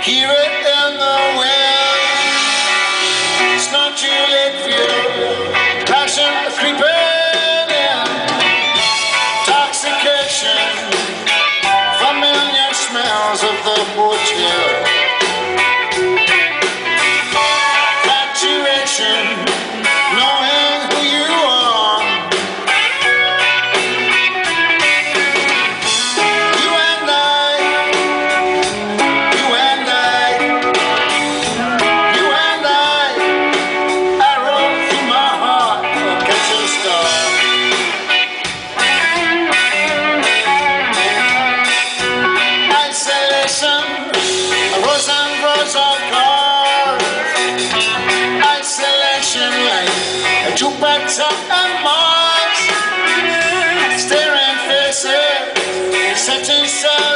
Hear it in the wind. It's not too late for you. Passion creeping in. Intoxication. Familiar smells of the hotel. Infatuation. Knowing who you are. You and I. You and I. You and I. Arrow through my heart. Catch a star. Isolation, rows and rows of cars. Isolation like a jukebox and Mars. Staring faces, setting sun.